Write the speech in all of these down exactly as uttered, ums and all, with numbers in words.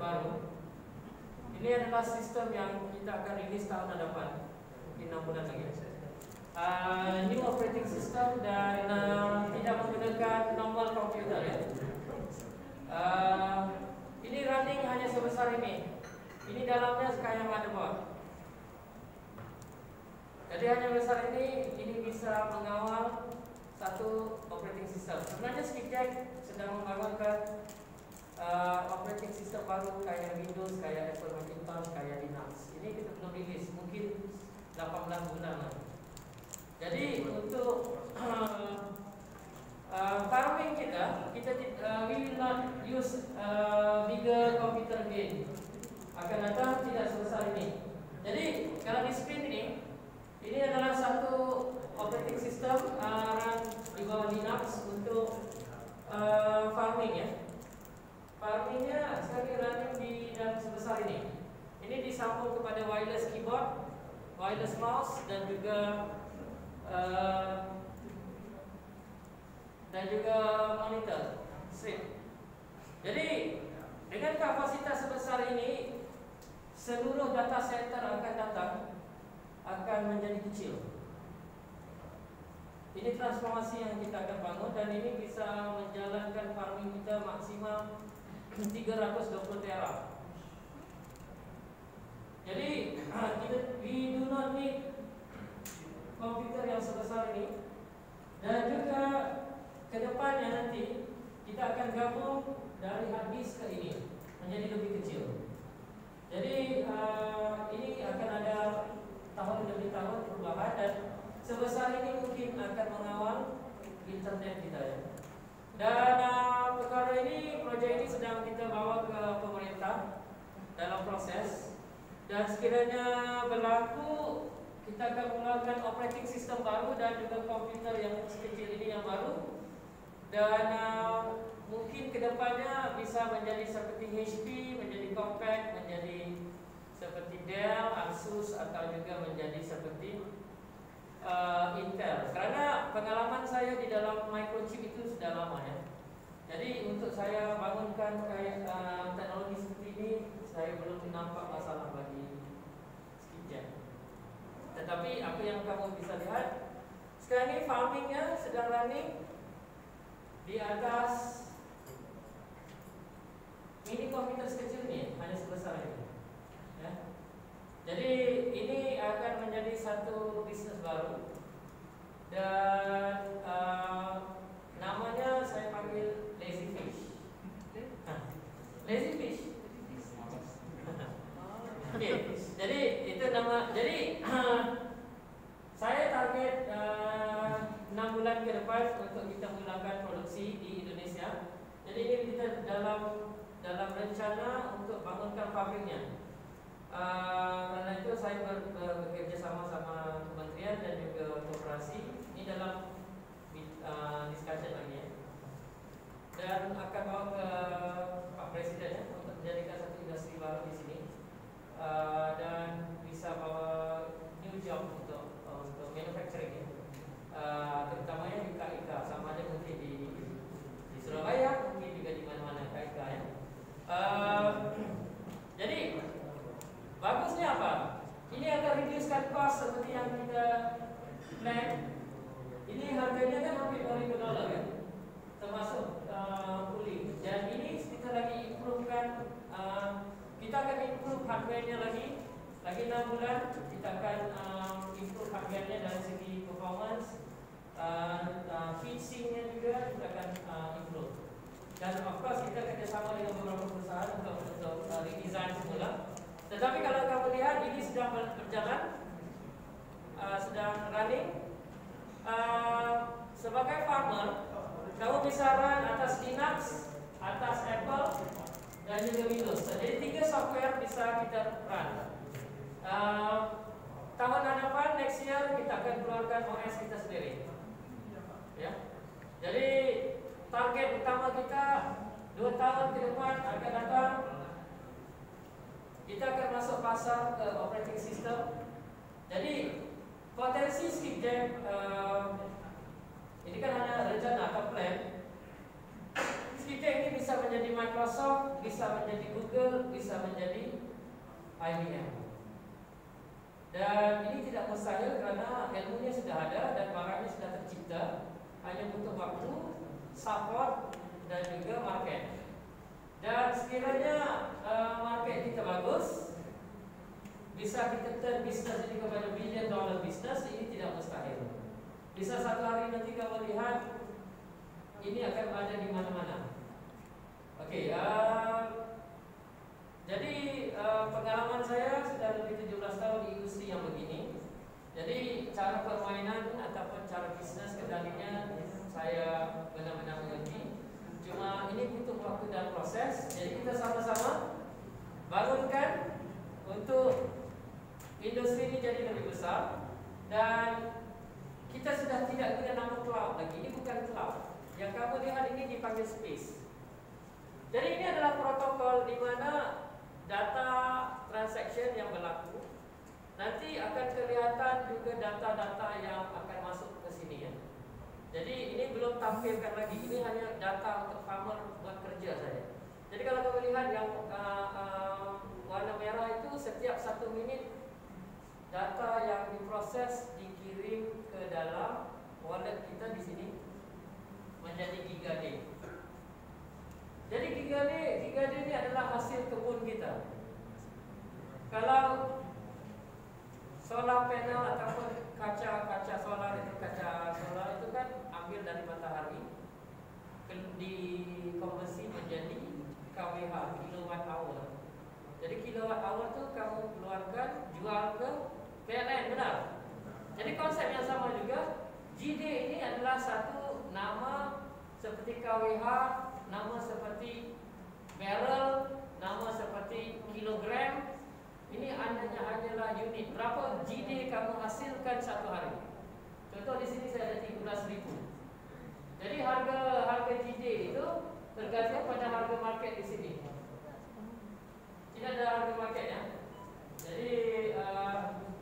terbaru. Ini adalah sistem yang kita akan rilis tahun depan, mungkin enam bulan lagi. Uh, new operating system dan uh, tidak menggunakan normal komputer ya. Uh, ini running hanya sebesar ini. Ini dalamnya kayak motherboard. Jadi hanya besar ini, ini bisa mengawal satu operating system. Sebenarnya Skipjack sedang membangunkan Uh, operating system baru kayak Windows, kayak Apple Macintosh, kayak Linux. Ini kita belum rilis, mungkin delapan belas bulan lah. Jadi untuk uh, uh, farming kita, kita uh, we will not use uh, bigger computer again. Akan datang tidak sebesar ini. Jadi kalau di screen ini, ini adalah satu operating system uh, run di bawah Linux untuk uh, farming ya. Farmingnya sekali running di dalam sebesar ini. Ini disambung kepada wireless keyboard, wireless mouse dan juga uh, dan juga monitor strip. Jadi dengan kapasitas sebesar ini, seluruh data center akan datang akan menjadi kecil. Ini transformasi yang kita akan bangun dan ini bisa menjalankan farming kita maksimal tiga ratus dua puluh tera. Jadi kita we do not need komputer yang sebesar ini. Dan juga ke depannya nanti kita akan gabung dari hard disk ke ini menjadi lebih kecil. Jadi uh, ini akan ada tahun demi tahun perubahan dan sebesar ini mungkin akan mengawal internet kita ya. Dan uh, perkara ini, projek ini sedang kita bawa ke pemerintah dalam proses. Dan sekiranya berlaku, kita akan menggunakan operating system baru dan juga komputer yang sekecil ini yang baru. Dan uh, mungkin kedepannya bisa menjadi seperti H P, menjadi Compaq, menjadi seperti Dell, Asus atau juga menjadi seperti Uh, Intel. Karena pengalaman saya di dalam microchip itu sudah lama ya. Jadi untuk saya bangunkan kayak uh, teknologi seperti ini, saya belum nampak masalah bagi Skipjack. Tetapi apa yang kamu bisa lihat sekarang ini, farmingnya sedang running di atas mini komputer sekecil ini, hanya sebesar ini ya. Jadi ini akan menjadi satu bisnis baru dan uh, namanya saya panggil Lazy Fish. Lazy Fish. Oke, okay. Jadi itu nama. Jadi uh, saya target uh, enam bulan ke depan untuk kita mulakan produksi di Indonesia. Jadi ini kita dalam dalam rencana untuk bangunkan pabriknya. Uh, karena itu saya ber, ber, bekerja sama sama kementerian dan juga koperasi. Ini dalam uh, discussion lagi ya. Dan akan bawa ke Pak Presiden ya, untuk menjadikan satu industri baru di sini. Uh, dan bisa bawa new job untuk uh, untuk manufacturing ya. Uh, terutamanya di K I K, sama ada mungkin di di Surabaya, mungkin juga di mana-mana K I K ya. Uh, jadi bagusnya apa? Ini akan reducekan cost seperti yang kita plan. Ini harganya kan hampir dua ribu dolar kan, termasuk uh, cooling. Dan ini kita lagi improvekan, uh, kita akan improve hardware-nya lagi. Lagi enam bulan kita akan um, improve hardware-nya dari segi performance, uh, uh, heatsink-nya juga kita akan uh, improve. Dan of course kita kerjasama dengan beberapa perusahaan untuk untuk uh, redesign semula. Tetapi kalau kamu lihat ini sedang berjalan, uh, sedang running. Uh, sebagai farmer, kamu bisa run atas Linux, atas Apple, dan juga Windows. Jadi tiga software bisa kita run. Uh, tahun hadapan next year kita akan keluarkan O S kita sendiri. Ya. Jadi target utama kita dua tahun ke depan akan datang. Kita akan masuk pasar ke operating system. Jadi potensi Skipjack uh, ini kan hanya rencana atau plan. Skipjack ini bisa menjadi Microsoft, bisa bisa menjadi Google, bisa menjadi I B M. Dan ini tidak mustahil karena ilmunya sudah ada dan barangnya sudah tercipta. Hanya butuh waktu, support dan juga market. Dan sekiranya uh, market kita bagus, bisa kita turn bisnes ini kepada billion dollar business, ini tidak mustahil. Bisa satu hari nanti kamu lihat ini akan ada di mana-mana. Oke, okay, uh, jadi uh, pengalaman saya sudah lebih tujuh belas tahun di industri yang begini. Jadi cara permainan ataupun cara bisnes kendalinya saya benar-benar mengerti. Cuma ini butuh waktu dan proses. Jadi kita sama-sama bangunkan untuk industri ini jadi lebih besar. Dan kita sudah tidak guna nama cloud lagi. Ini bukan cloud. Yang kamu lihat ini dipanggil space. Jadi ini adalah protokol di mana data transaction yang berlaku nanti akan kelihatan juga data-data yang akan masuk ke sini ya. Jadi ini belum tampilkan lagi. Ini hanya data untuk farmer buat kerja saja. Jadi kalau kamu lihat yang uh, uh, warna merah itu setiap satu minit data yang diproses dikirim ke dalam wallet kita di sini menjadi gigabyte. Jadi gigabyte, gigabyte ini adalah hasil kebun kita. Kalau solar panel ataupun kaca-kaca solar itu kaca solar itu kan ambil dari matahari, dikonversi menjadi K W H, kilowatt hour. Jadi kilowatt hour itu kamu keluarkan, jual ke P L N, benar? Jadi konsep yang sama juga. G D ini adalah satu nama seperti K W H, nama seperti barrel, nama seperti kilogram. Ini hanya hanyalah unit. Berapa G D kamu hasilkan satu hari? Contoh di sini saya ada tiga belas ribu. Jadi harga harga G D itu tergantung pada harga market di sini. Tidak ada harga marketnya. Jadi uh,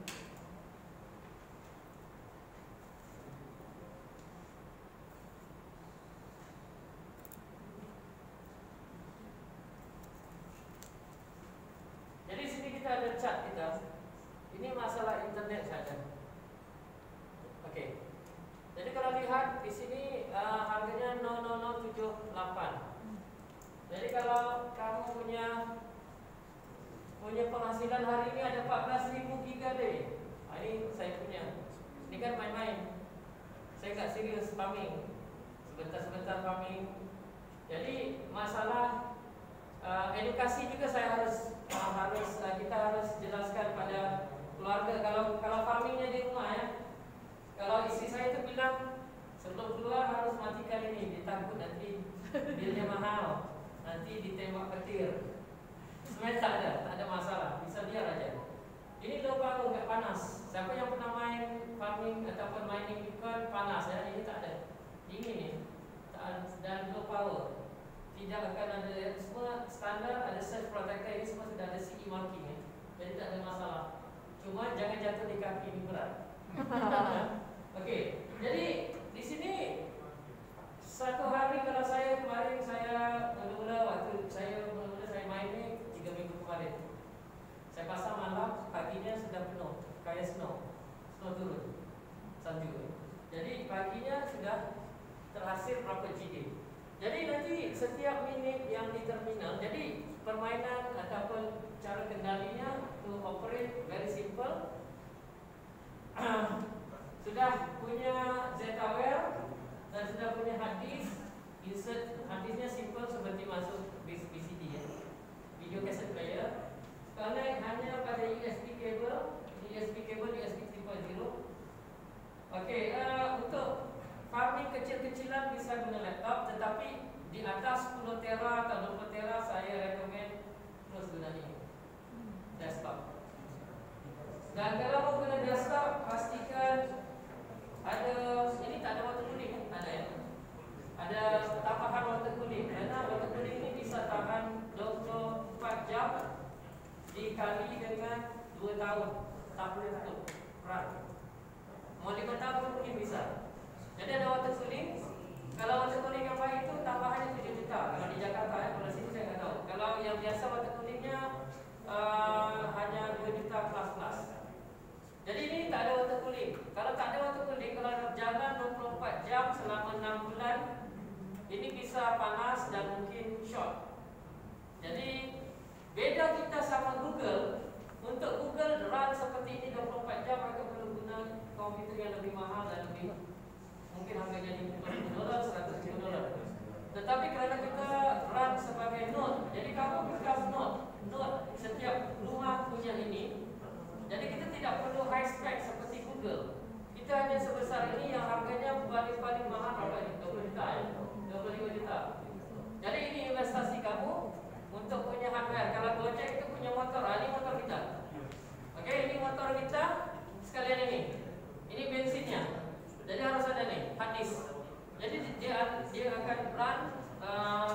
Jadi sini kita ada chart kita. Ini masalah internet saja. Oke. Okay. Jadi kalau lihat di sini uh, harganya nol nol nol tujuh delapan. Jadi kalau kamu punya punya penghasilan hari ini ada empat belas ribu gigabyte. Nah, ini saya punya. Ini kan main-main. Saya nggak serius farming. Sebentar-sebentar farming. Jadi masalah Uh, edukasi juga saya harus uh, harus uh, kita harus jelaskan pada keluarga. Kalau kalau farmingnya di rumah ya, kalau istri saya itu bilang sebelum keluar harus matikan ini, ditakut nanti bilnya mahal, nanti ditembak petir. Sebenarnya tak ada, tak ada masalah, bisa biar aja. Ini low power, nggak panas. Siapa yang pernah main farming ataupun mining Bitcoin panas ya? Ini tak ada, dingin nih, dan low power. Tidak akan ada, semua standar, ada surge protector, ini semua sudah ada C E marking ya. Jadi tak ada masalah. Cuma jangan jatuh di kaki, ini berat. Oke, okay. Jadi di sini satu hari kalau saya kemarin saya mula-mula waktu saya mula-mula saya main ini tiga minggu kemarin. Saya pasang malam, paginya sudah penuh, kayak snow, snow turun, salju. Jadi paginya sudah terhasil berapa G D. Jadi nanti setiap minit yang di terminal, jadi permainan ataupun cara kendalinya to operate very simple. Sudah punya Z-Aware dan sudah punya hard disk. Insert hard disknya simple seperti masuk B C D ya, video cassette player. Connect hanya pada U S B cable, U S B cable U S B tiga titik nol. Okey, uh, untuk farming kecil-kecilan bisa guna laptop, tetapi di atas sepuluh tera atau dua puluh tera saya rekomen terus guna ini desktop. Dan kalau mau guna desktop, pastikan ada, ini tak ada water cooling, ada ya? Ada tambahan water cooling, karena water cooling ini bisa tahan dua puluh empat jam dikali dengan dua tahun, tak boleh tutup, berat. Mau lima tahun mungkin bisa. Jadi ada water cooling. Kalau water cooling yang baik itu tambahannya tujuh juta. Kalau di Jakarta ya, kalau sini saya nggak tahu. Kalau yang bisa panas dan mungkin short. Jadi beda kita sama Google. Untuk Google run seperti ini dua puluh empat jam, mereka perlu guna komputer yang lebih mahal dan lebih mungkin harganya lima puluh dolar, seratus dolar. Tetapi kerana kita run sebagai node, jadi kamu buka node, node setiap rumah punya ini. Jadi kita tidak perlu high spec seperti Google. Kita hanya sebesar ini yang harganya paling-paling mahal berapa ini? dua puluh juta ya? dua puluh lima juta. Jadi ini investasi kamu untuk punya hardware. Kalau Gojek itu punya motor, ah, ini motor kita. Oke, ini motor kita. Sekalian ini, ini bensinnya. Jadi harus ada nih hard disk. Jadi dia dia akan run uh,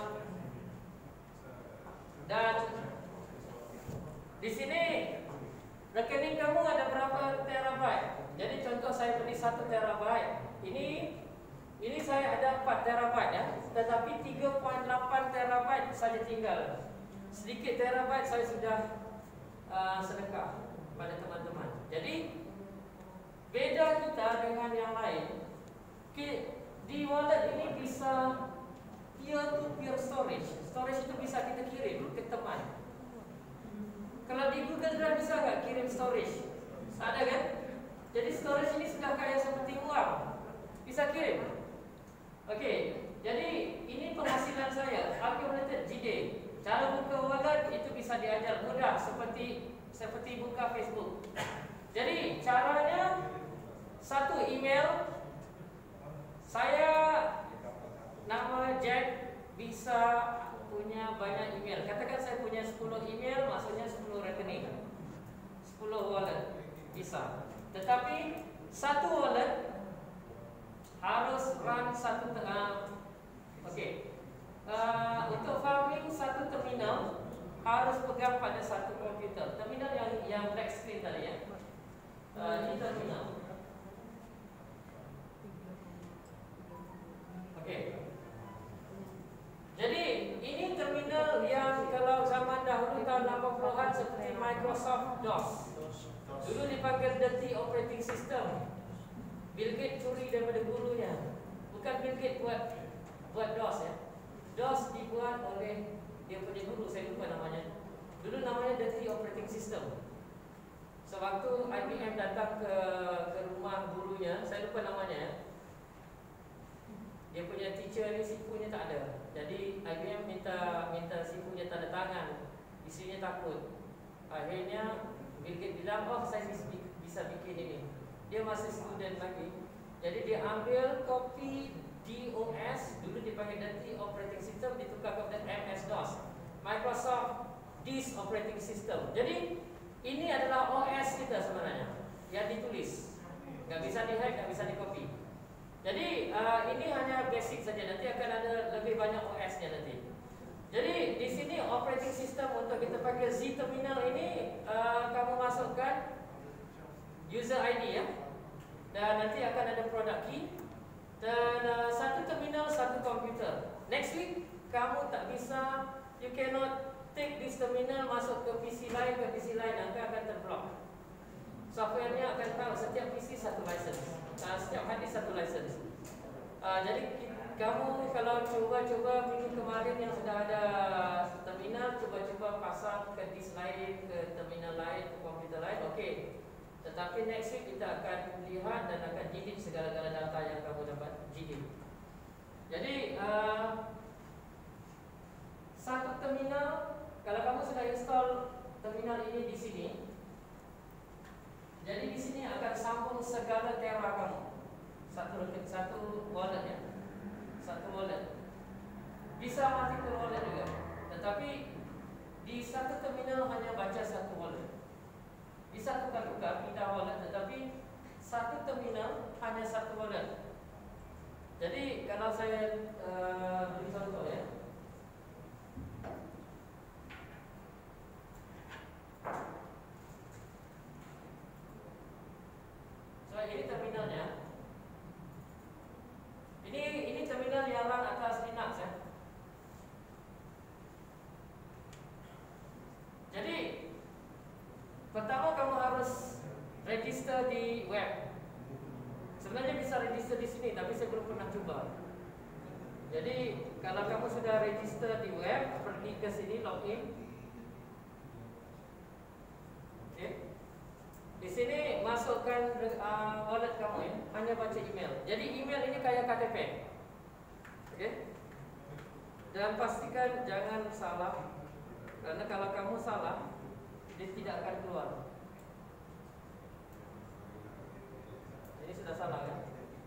dan di sini rekening kamu ada berapa terabyte. Jadi contoh saya beli satu terabyte. Ini ini saya ada empat terabyte ya, tetapi tiga koma delapan terabyte saja tinggal. Sedikit terabyte saya sudah uh, sedekah pada teman-teman. Jadi beda kita dengan yang lain. Di wallet ini bisa peer-to-peer storage. Storage itu bisa kita kirim ke teman. Kalau di Google Drive bisa nggak kirim storage? Ada kan? Jadi storage ini sudah kayak seperti uang. Bisa kirim. Oke, jadi ini penghasilan saya, accumulated G D. Cara buka wallet itu bisa diajar mudah seperti seperti buka Facebook. Jadi caranya satu email. Saya nama Jack bisa punya banyak email. Katakan saya punya sepuluh email, maksudnya sepuluh rekening, sepuluh wallet bisa. Tetapi satu wallet harus run satu uh, oke okay. uh, untuk farming satu terminal harus pegang pada satu komputer. Terminal yang yang black screen tadi ya. Uh, ini terminal. Okay. Jadi ini terminal yang kalau zaman dahulu tahun lapan puluhan seperti Microsoft DOS. Dulu dipanggil Dirty Operating System. Bill Gates curi daripada gurunya. Bukan Bill Gates buat buat DOS ya. DOS dibuat oleh dia punya guru, saya lupa namanya. Dulu namanya Dirty Operating System. Sewaktu I B M datang ke ke rumah gurunya, saya lupa namanya ya. Dia punya teacher ni sifunya tak ada. Jadi I B M minta minta sifunya tanda tangan. Isinya takut. Akhirnya Bill Gates bilang, oh saya bisa bikin ini. Dia masih student lagi. Jadi dia ambil kopi D O S, dulu dipanggil Dirty Operating System, ditukar kepada M S DOS, Microsoft Disk Operating System. Jadi ini adalah O S kita sebenarnya yang ditulis. Gak bisa di-hack, gak bisa di-copy. Jadi uh, ini hanya basic saja, nanti akan ada lebih banyak O S-nya nanti. Jadi di sini operating system untuk kita pakai Z terminal ini uh, kamu masukkan user I D ya, dan nanti akan ada product key dan uh, satu terminal satu komputer. Next week kamu tak bisa, you cannot take this terminal masuk ke P C lain ke P C lain, nanti akan terblok. Softwarenya akan tahu setiap P C satu license. Uh, setiap hadis satu license. Uh, jadi kamu kalau coba-coba minggu kemarin yang sudah ada terminal, coba-coba pasang ke disk lain, ke terminal lain, ke komputer lain, okey. Tetapi next week kita akan lihat dan akan delete segala-gala data yang kamu dapat delete. Jadi uh, satu terminal, kalau kamu sudah install terminal ini di sini, jadi di sini akan sambung segala tera kamu. Satu satu wallet ya. Satu wallet. Bisa multiple wallet juga. Tetapi di satu terminal hanya baca satu wallet. Bisa tukar-tukar pindah wallet, tetapi satu terminal hanya satu wallet. Jadi kalau saya uh, beri contoh ya. So ini terminalnya. Ini ini terminal yang run atas Linux ya. Jadi pertama kamu harus register di web. Sebenarnya bisa register di sini, tapi saya belum pernah coba. Jadi kalau kamu sudah register di web, pergi ke sini login. Okay. Di sini masukkan uh, wallet kamu ya, hanya baca email. Jadi email ini kayak K T P. Okay. Dan pastikan jangan salah, karena kalau kamu salah, dia tidak akan keluar. Ini sudah salah ya.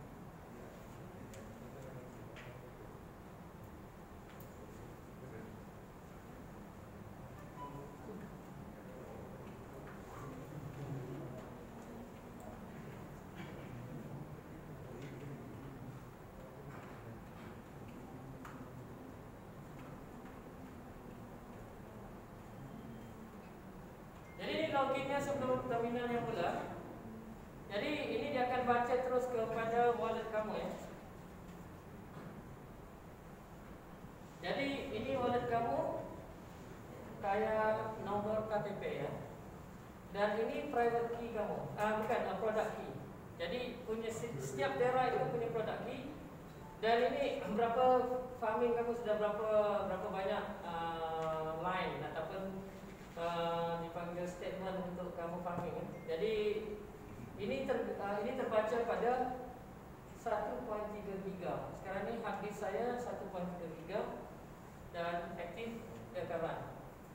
Loginnya sebelum terminal yang mula. Jadi ini dia akan baca terus kepada wallet kamu ya. Jadi ini wallet kamu kayak nomor K T P ya. Dan ini private key kamu. Ah bukan, uh, product key. Jadi punya setiap daerah itu punya product key. Dan ini berapa farming kamu sudah berapa berapa banyak uh, line ataupun Uh, dipanggil statement untuk kamu farming ya. Jadi ini ter, uh, ini terbaca pada satu koma tiga giga. Sekarang ini hard disk saya satu koma tiga giga dan aktif dia akan run.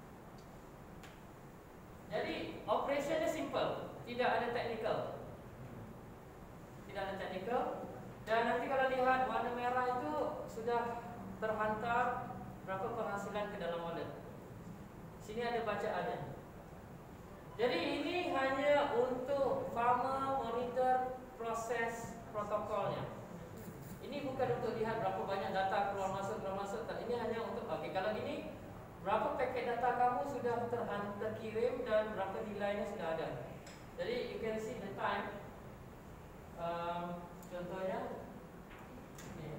Jadi operationnya simple, tidak ada technical. Tidak ada technical. Dan nanti kalau lihat warna merah itu sudah terhantar berapa penghasilan ke dalam wallet. Sini ada bacaannya. Jadi ini hanya untuk farmer monitor proses protokolnya. Ini bukan untuk lihat berapa banyak data keluar masuk keluar masuk. Ini hanya untuk oke okay, kalau ini berapa paket data kamu sudah terkirim dan berapa nilainya sudah ada. Jadi you can see the time. Um, contohnya ini.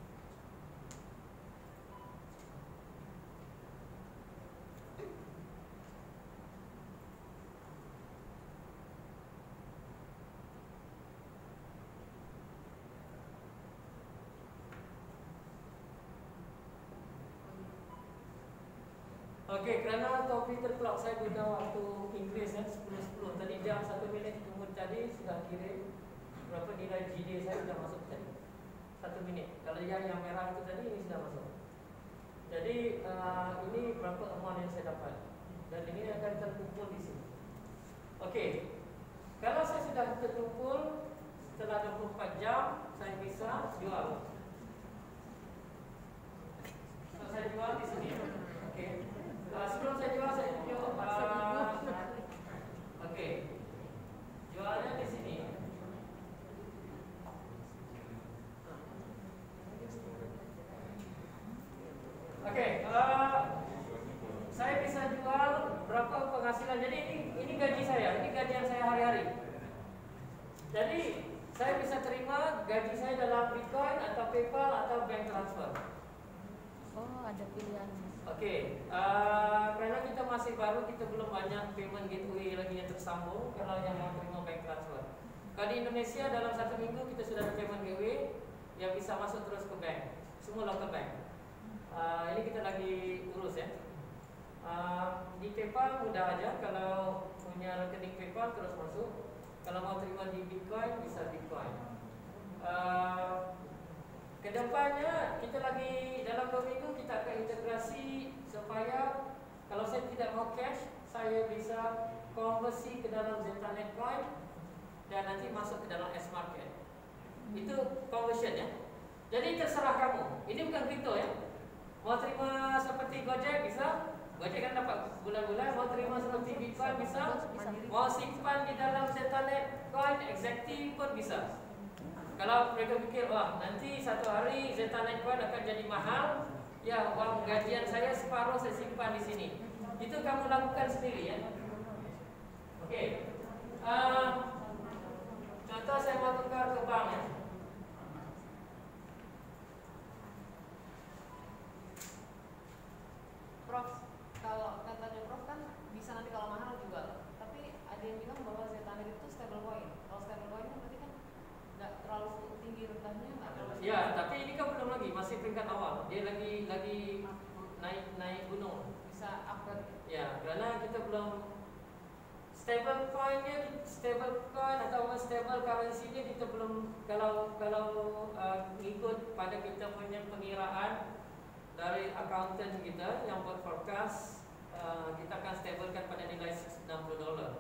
Okey, kerana komputer cloud saya guna waktu Inggeris ya, sepuluh sepuluh. Tadi jam satu minit kemudian tadi sudah kirim berapa nilai G D saya sudah masuk tadi. satu minit. Kalau yang yang merah itu tadi ini sudah masuk. Jadi uh, ini berapa amount yang saya dapat. Dan ini akan terkumpul di sini. Okey. Kalau saya sudah terkumpul setelah dua puluh empat jam, saya bisa jual. So, saya jual di sini. Okey. Uh, sebelum saya jual, saya tunjuk uh, okey. Jualnya di sini. Okey, uh, saya bisa jual berapa penghasilan. Jadi ini ini gaji saya, ini gajian saya hari-hari. Jadi saya bisa terima gaji saya dalam Bitcoin atau PayPal atau bank transfer. Oh, ada pilihan. Okey, uh, kerana kita masih baru, kita belum banyak payment gateway lagi yang tersambung. Kalau yang mau terima bank transfer, kalau di Indonesia dalam satu minggu kita sudah ada payment gateway yang bisa masuk terus ke bank, semua local bank. Uh, ini kita lagi urus ya. Uh, di PayPal mudah aja, kalau punya rekening PayPal terus masuk. Kalau mau terima di Bitcoin bisa Bitcoin. Uh, Kedepannya kita lagi dalam dua minggu kita akan integrasi supaya kalau saya tidak mau cash, saya bisa konversi ke dalam Zetanet Coin dan nanti masuk ke dalam S Market. Itu conversion ya. Jadi terserah kamu. Ini bukan kripto ya. Mau terima seperti Gojek bisa, Gojek kan dapat bulan-bulan. Mau terima seperti Bitcoin bisa, mau simpan di dalam Zetanet Coin Exactive pun bisa. Kalau mereka fikir, wah nanti satu hari Zetanet Coin akan jadi mahal, ya uang gajian saya separuh saya simpan di sini. Itu kamu lakukan sendiri ya. Okey. Uh, contoh saya mau tukar ke bank ya. Prof, kalau katanya Prof kan bisa nanti kalau mahal jual. Tapi ada yang bilang bahwa Zetanet itu stable coin. Kalau stable coin berarti kan nggak terlalu tinggi rendahnya, nggak terlalu. Ya, tapi ini kan belum lagi, masih peringkat awal. Dia lagi lagi naik naik gunung. Bisa upgrade. Ya, kerana kita belum stable coinnya, stable coin atau stable currency nya kita belum, kalau kalau uh, ikut pada kita punya pengiraan dari accountant kita yang buat forecast, uh, kita akan stablekan pada nilai enam puluh dolar.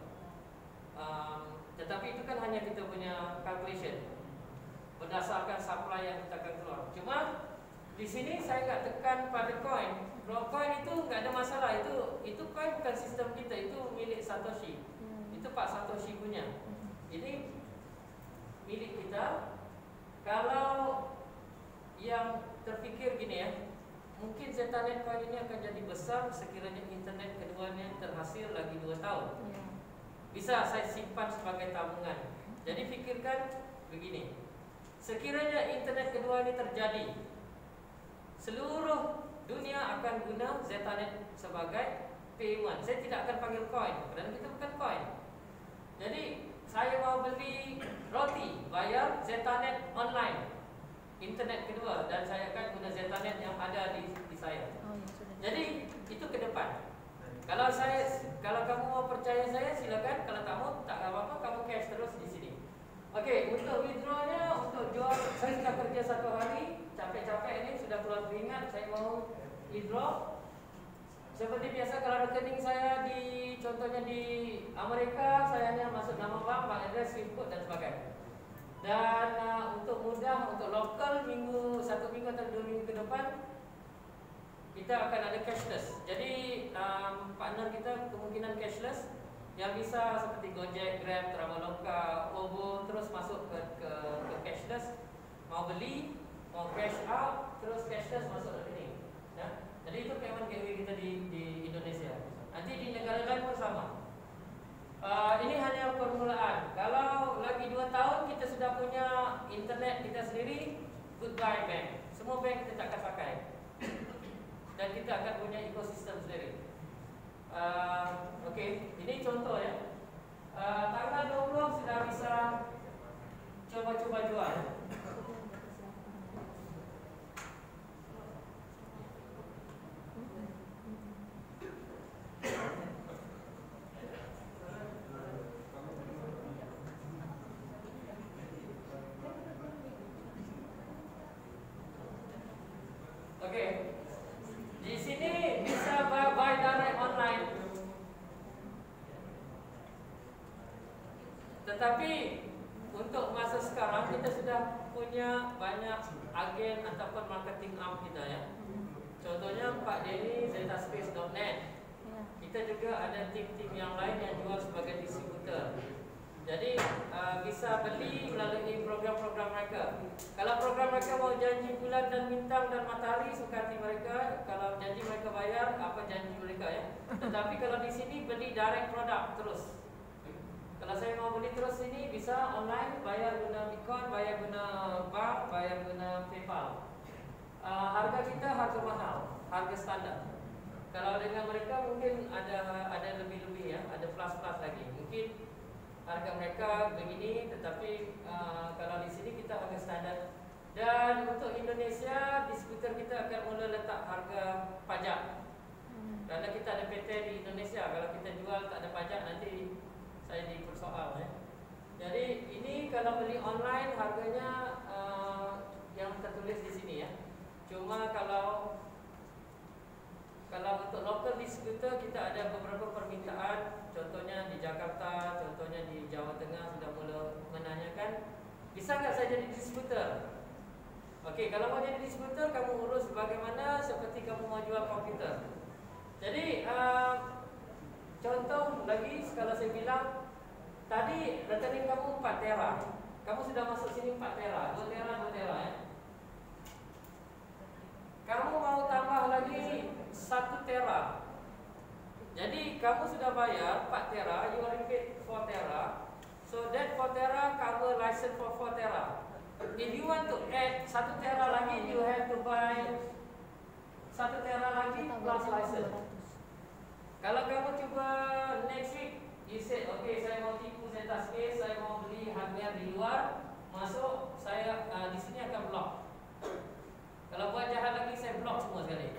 Um, tetapi itu kan hanya kita punya calculation berdasarkan supply yang kita akan keluar. Cuma di sini saya nggak tekan pada coin. Kalau coin itu nggak ada masalah. Itu itu coin bukan sistem kita, itu milik Satoshi. Itu Pak Satoshi punya. Ini milik kita. Kalau yang terfikir gini ya, mungkin Zetanet coin ini akan jadi besar sekiranya internet keduanya terhasil lagi dua tahun. Bisa saya simpan sebagai tabungan. Jadi fikirkan begini, sekiranya internet kedua ini terjadi, seluruh dunia akan guna Zetanet sebagai payment. Saya tidak akan panggil coin, kerana kita bukan coin. Jadi saya mau beli roti, bayar Zetanet online, internet kedua, dan saya akan guna Zetanet yang ada di, di saya. Jadi itu ke depan. Kalau saya, kalau kamu mau percaya saya silakan. Kalau tak mau, tak apa-apa, kamu cash terus di sini. Okey, untuk withdrawnya, untuk jual, saya sudah kerja satu hari, capek-capek ini sudah keluar keringat, saya mau withdraw. Seperti biasa, kalau rekening saya di, contohnya di Amerika, saya hanya masuk nama bank, bank address, swift code dan sebagainya. Dan uh, untuk mudah, untuk lokal, minggu satu minggu atau dua minggu ke depan, kita akan ada cashless. Jadi um, partner kita kemungkinan cashless, yang bisa seperti Gojek, Grab, Traveloka, Ovo, terus masuk ke, ke, ke cashless. Mau beli, mau cash out, terus cashless masuk rekening. Ya? Jadi itu payment gateway kita di, di Indonesia. Nanti di negara lain pun sama. Uh, ini hanya permulaan. Kalau lagi dua tahun kita sudah punya internet kita sendiri, goodbye bank. Semua bank kita tak akan pakai. Dan kita akan punya ekosistem sendiri. Uh, Okey, ini contoh ya. Uh, tanggal dua puluh sudah bisa coba-coba jual. Okey. Di sini bisa buy, buy direct online. Tetapi untuk masa sekarang kita sudah punya banyak agen ataupun marketing arm kita ya. Contohnya Pak Denny, Zetaspace dot net. Kita juga ada tim-tim yang lain yang jual sebagai distributor. Jadi uh, bisa beli melalui program-program mereka. Kalau program mereka mau janji bulan dan bintang dan matahari, suka hati mereka. Kalau janji mereka bayar, apa janji mereka ya. Tetapi kalau di sini beli direct produk terus. Kalau saya mau beli terus ini bisa online, bayar guna Bitcoin, bayar guna bank, bayar guna PayPal. Uh, harga kita harga mahal, harga standar. Kalau dengan mereka mungkin ada ada lebih-lebih ya, ada plus-plus lagi. Mungkin harga mereka begini, tetapi uh, kalau di sini kita harga standar. Dan untuk Indonesia, distributor kita akan mula letak harga pajak. Kerana kita ada P T di Indonesia, kalau kita jual tak ada pajak nanti saya dipersoal ya. Jadi ini kalau beli online harganya uh, yang tertulis di sini ya. Cuma kalau kalau untuk local distributor kita ada beberapa permintaan. Contohnya di Jakarta, contohnya di Jawa Tengah sudah mula menanyakan, bisa nggak saya jadi distributor? Okey, kalau mau jadi distributor kamu urus bagaimana seperti kamu mau jual komputer. Jadi uh, contoh lagi, kalau saya bilang tadi rekening kamu empat tera, kamu sudah masuk sini empat tera, dua tera, dua tera ya. Kamu mau tambah lagi satu tera. Jadi kamu sudah bayar empat tera, you already paid four tera. So that four tera cover license for four tera. If you want to add satu tera lagi, you have to buy satu tera lagi plus license. Kalau kamu cuba next week, you said, okay, saya mau tipu Zetaspace, saya mau beli hardware di luar, masuk, saya uh, di sini akan block. Kalau buat jahat lagi saya block semua sekali.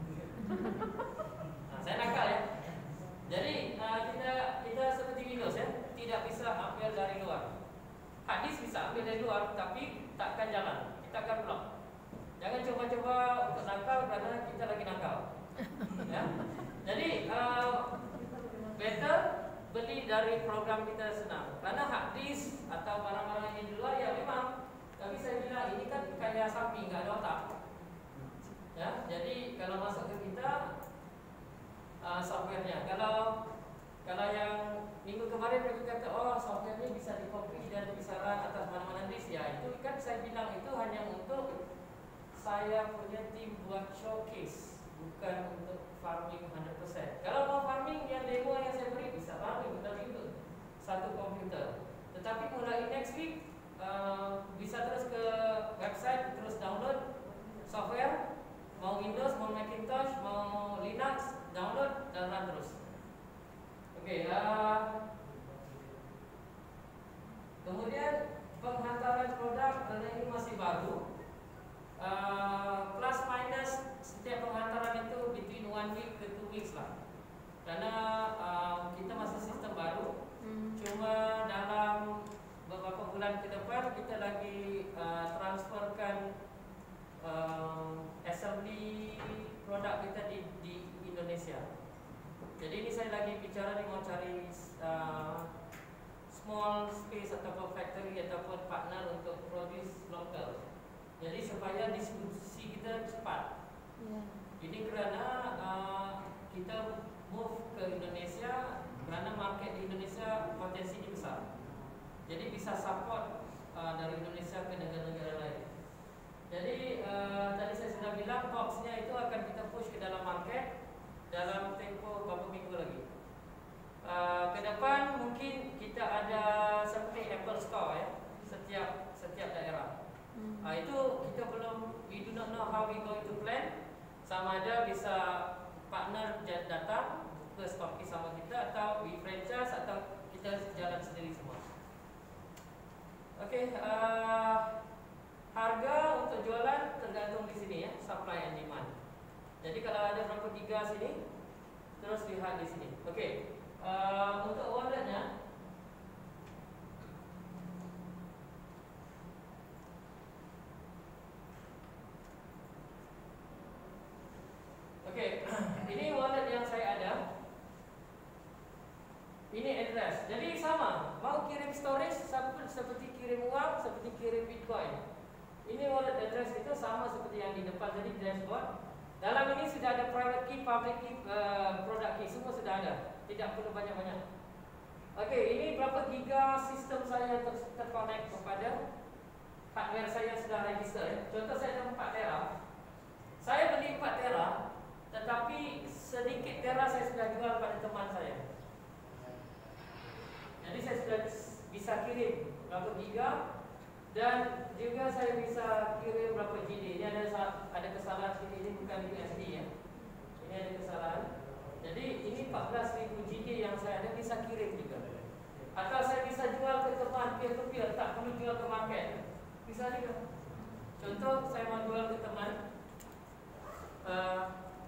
Nah, saya nakal ya. Jadi uh, kita kita seperti Windows ya, tidak bisa ambil dari luar. Hard disk bisa ambil dari luar, tapi takkan jalan. Kita akan block. Jangan coba-coba untuk nakal kerana kita lagi nakal. Ya. Jadi uh, better beli dari program kita senang. Karena hard disk atau barang-barang yang di luar ya memang. Tapi saya bilang ini kan kayak sapi, nggak ada otak. Ya, jadi kalau masuk ke kita uh, softwarenya. Kalau kalau yang minggu kemarin mereka kata oh software ini bisa di copy dan bisa run atas mana-mana disk ya, itu kan saya bilang itu hanya untuk saya punya tim buat showcase, bukan untuk farming one hundred percent. Kalau mau farming yang demo yang saya beri bisa farming, tapi itu satu komputer. Tetapi mulai next week uh, bisa terus ke website, terus download software, mau Windows, mau Macintosh, mau Linux, download dan run terus. Oke, okay, uh, kemudian penghantaran produk karena ini masih baru. Uh, plus minus setiap penghantaran itu between one week ke two weeks lah. Karena uh, kita masih sistem baru. Hmm. Cuma dalam beberapa bulan ke depan kita lagi uh, transferkan uh, assembly produk kita di, di Indonesia. Jadi ini saya lagi bicara ni mau cari uh, small space ataupun factory ataupun partner untuk produce local. Jadi supaya distribusi kita cepat. Yeah. Ini kerana uh, kita move ke Indonesia kerana market di Indonesia potensinya besar. Jadi bisa support uh, dari Indonesia ke negara-negara lain. Jadi uh, tadi saya sudah bilang boxnya itu akan kita push ke dalam market dalam tempoh beberapa minggu lagi. Uh, ke depan mungkin kita ada seperti Apple Store ya, setiap setiap daerah. Hmm. Uh, itu kita belum, we do not know how we going to plan. Sama ada bisa partner datang ke stokis sama kita atau we franchise atau kita jalan sendiri semua. Okey, uh, harga untuk jualan tergantung di sini ya, supply and demand. Jadi kalau ada berapa giga sini, terus lihat di sini. Okey, uh, untuk walletnya. Okey, ini wallet yang saya ada. Ini address. Jadi sama, mau kirim storage seperti kirim uang, seperti kirim Bitcoin. Ini wallet address itu sama seperti yang di depan tadi dashboard. Dalam ini sudah ada private key, public key, uh, product key, semua sudah ada. Tidak perlu banyak-banyak. Okey, ini berapa giga sistem saya ter terconnect kepada hardware saya sudah register. Contoh saya ada empat tera. Saya beli empat tera. Tetapi sedikit tera saya sudah jual pada teman saya. Jadi saya sudah bisa kirim berapa giga dan juga saya bisa kirim berapa G D. Ini ada ada kesalahan sini, ini bukan U S D ya. Ini ada kesalahan. Jadi ini empat belas ribu G D yang saya ada bisa kirim juga. Atau saya bisa jual ke teman peer to peer, tak perlu jual ke market. Bisa juga. Contoh saya mau jual ke teman. Uh,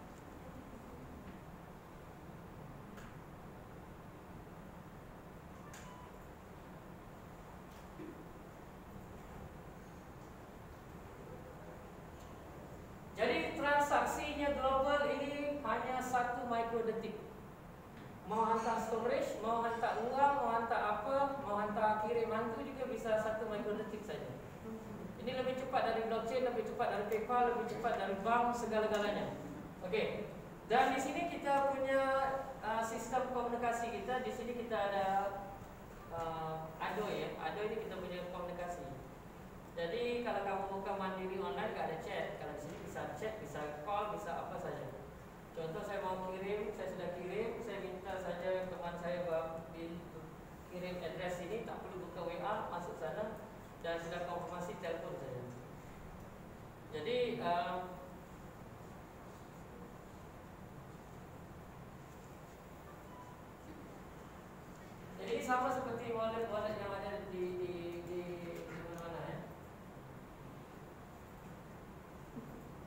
Jadi transaksinya global ini hanya satu mikrodetik. Mau hantar storage, mau hantar uang, mau hantar apa, mau hantar kirim hantu juga bisa satu mikrodetik saja. Ini lebih cepat dari blockchain, lebih cepat dari PayPal, lebih cepat dari bank, segala-galanya. Okey. Dan di sini kita punya uh, sistem komunikasi kita. Di sini kita ada uh, Ado ya. Ado ini kita punya komunikasi. Jadi kalau kamu buka mandiri online, tak ada chat. Kalau di sini bisa chat, bisa call, bisa apa saja. Contoh saya mau kirim, saya sudah kirim, saya minta saja teman saya buat kirim address ini, tak perlu buka W A, masuk sana dan sudah konfirmasi telefon saja. Jadi uh, jadi sama seperti wallet-wallet yang ada di di di, di mana-mana ya.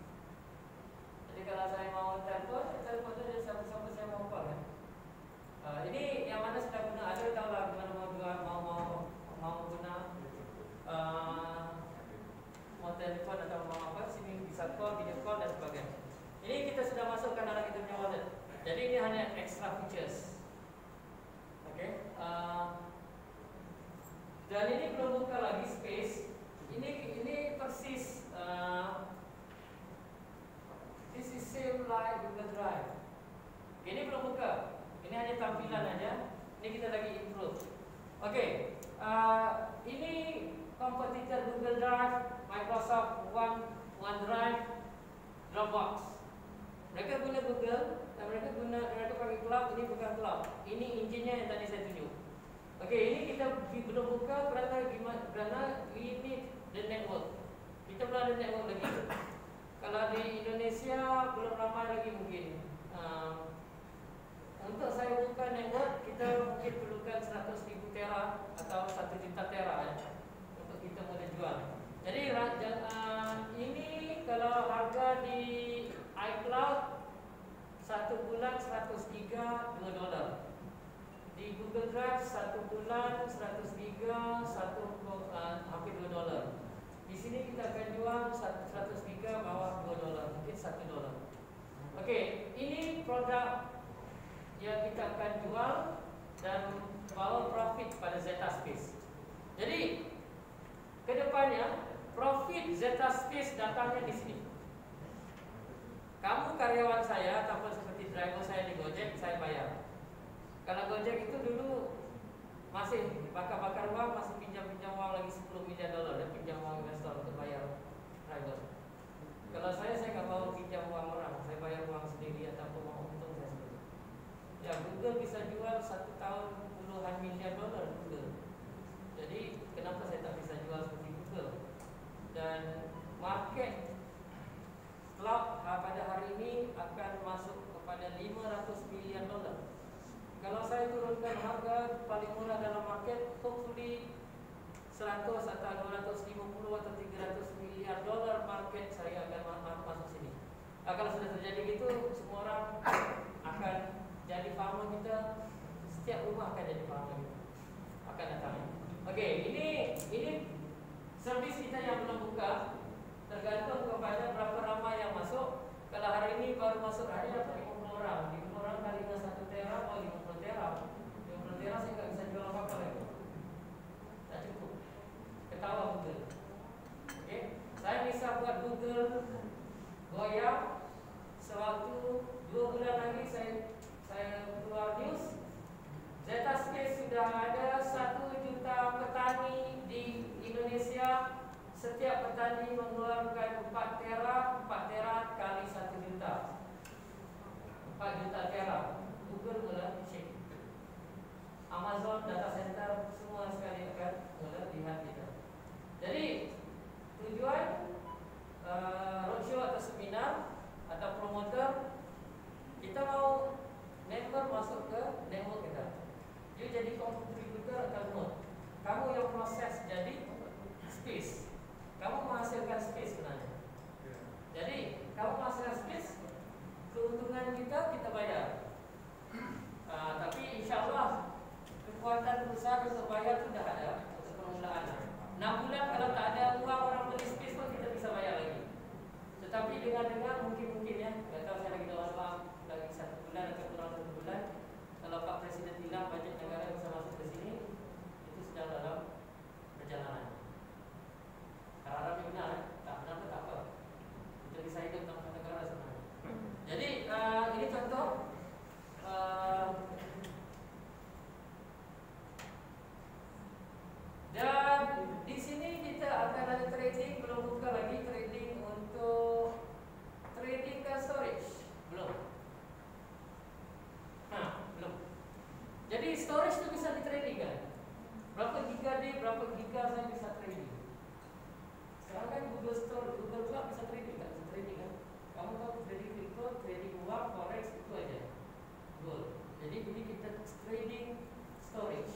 apply Google Drive. Ini belum buka. Ini hanya tampilan aja. Ini kita lagi improve. Okey, uh, ini kompetitor Google Drive, Microsoft One, OneDrive, Dropbox. Mereka guna Google dan mereka guna mereka pakai cloud. Ini bukan cloud. Ini enjinnya yang tadi saya tunjuk. Okey, ini kita belum buka kerana kerana we need the network. Kita belum ada network lagi. Kalau di Indonesia belum ramai lagi mungkin. Uh, untuk saya buka network, kita mungkin perlukan seratus ribu tera atau satu juta tera ya, untuk kita boleh jual. Jadi uh, ini kalau harga di iCloud satu bulan seratus giga dua dolar. Di Google Drive satu bulan seratus giga satu uh, hampir dua dolar. Di sini kita akan jual seratus giga bawah dua dolar, mungkin satu dolar. Okey, ini produk yang kita akan jual dan bawa profit pada Zeta Space. Jadi kedepannya profit Zeta Space datangnya di sini. Kamu karyawan saya ataupun seperti driver saya di Gojek, saya bayar. Kalau Gojek itu dulu masih bakar-bakar uang, masih pinjam-pinjam uang lagi sepuluh miliar dolar dan pinjam uang investor untuk bayar driver. Kalau saya, saya nggak mau pinjam uang orang, saya bayar uang sendiri ataupun mau untung saya sendiri. Ya, Google bisa jual satu tahun puluhan miliar dolar Google. Jadi kenapa saya tak bisa jual seperti Google? Dan market cloud pada hari ini akan masuk kepada lima ratus miliar dolar. Kalau saya turunkan harga paling murah dalam market, hopefully seratus atau dua ratus lima puluh atau tiga ratus miliar dolar market saya akan masuk sini. Nah, kalau sudah terjadi gitu, semua orang akan jadi farmer kita. Setiap rumah akan jadi farmer kita. Akan datang. Okey, ini ini servis kita yang belum buka. Tergantung kepada berapa ramai yang masuk. Kalau hari ini baru masuk hari dapat lima puluh orang. lima puluh orang kali dengan satu tera atau lima puluh tera. lima puluh tera saya tak bisa jual apa-apa lagi. Tak cukup. Ketawa Google. Okey. Saya bisa buat Google goyang sewaktu dua bulan lagi saya saya keluar news. Zeta Space sudah ada satu juta petani di Indonesia. Setiap petani mengeluarkan empat tera, empat tera kali satu juta. empat juta tera. Google mula cek. Amazon data center semua sekali akan mula lihat kita. Jadi tujuan uh, roadshow atau seminar atau promoter, kita mau member masuk ke network kita. You jadi contributor atau node. Kamu yang proses jadi space. Kamu menghasilkan space sebenarnya. Jadi kamu menghasilkan space, keuntungan kita kita bayar. Uh, tapi insya Allah kekuatan perusahaan untuk bayar sudah ada untuk permulaan. enam bulan kalau tak ada uang orang beli space pun kita bisa bayar lagi. Tetapi dengar-dengar mungkin-mungkin ya, tak tahu saya lagi doa lagi satu bulan atau kurang satu bulan. Kalau Pak Presiden bilang bajet negara bisa masuk ke sini, itu sudah dalam perjalanan. Harapnya benar, tak benar pun tak apa. Kita bisa hidup dalam negara sebenarnya. Jadi uh, ini contoh uh, dan di sini kita akan ada trading, belum buka lagi trading untuk trading ke storage, belum. Nah, belum. Jadi storage itu bisa di trading kan? Berapa giga day, berapa giga saya bisa trading. Sekarang kan Google Store, Google Cloud bisa trading kan? Bisa trading kan? Kamu tahu trading crypto, trading uang, forex itu aja. Gold. Jadi ini kita trading storage.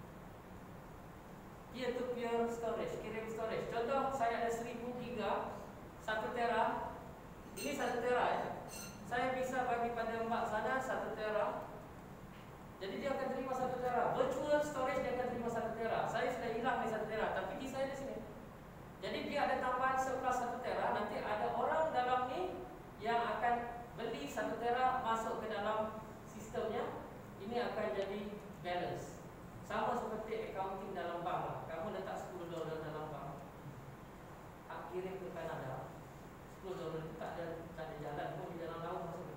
Peer to peer storage, kirim storage. Contoh saya ada seribu giga, satu tera. Ini satu tera ya. Saya bisa bagi pada mbak sana satu tera. Jadi dia akan terima satu tera. Virtual storage dia akan terima satu tera. Saya sudah hilang di satu tera, tapi di saya di sini. Jadi dia ada tambahan surplus satu tera. Nanti ada orang dalam ni yang akan beli satu tera masuk ke dalam sistemnya. Ini akan jadi balance. Sama seperti accounting dalam bank. Kamu letak sepuluh dolar dalam bank, hak kirim ke Kanada, sepuluh dolar tak ada, tak ada jalan pun di dalam laut masuk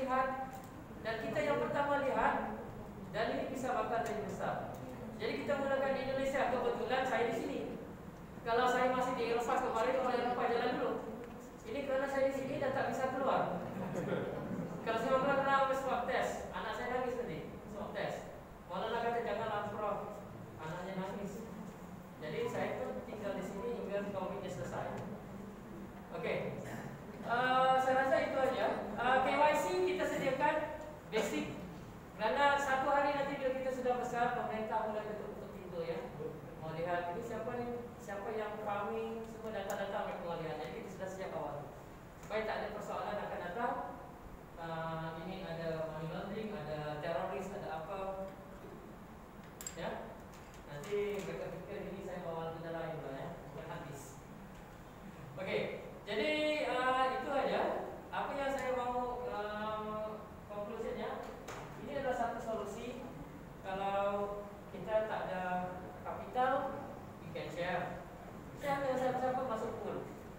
lihat, dan kita yang pertama lihat, dan ini bisa bakal jadi besar. Jadi kita mulakan di Indonesia. Kebetulan saya di sini. Kalau saya masih di Eropa kemarin, orang Eropa jalan dulu. Ini kerana saya di sini dan tak bisa keluar. Kalau saya pernah kena ambil swab test, anak saya nangis nanti swab test. Malah kata janganlah prof, anaknya nangis. Jadi saya pun tinggal di sini hingga COVID-nya selesai. Oke, uh, saya rasa itu aja. uh, K Y C kita sediakan basic. Kerana satu hari nanti bila kita sudah besar, pemerintah mulai tutup pintu ya. Mau lihat ini siapa ni, siapa yang farming, semua data-data mereka mau lihat. Jadi kita sudah siap awal. Supaya tak ada persoalan akan datang. Uh, ini ada money laundering, ada teroris, ada apa. Ya. Nanti mereka fikir ini saya bawa benda lain lah ya. Bukan habis. Okey. Jadi uh, itu aja. Apa yang saya mau uh, conclusionnya. Ini adalah satu solusi. Kalau kita tak ada kapital, we can share. Share dengan siapa-siapa masuk pool.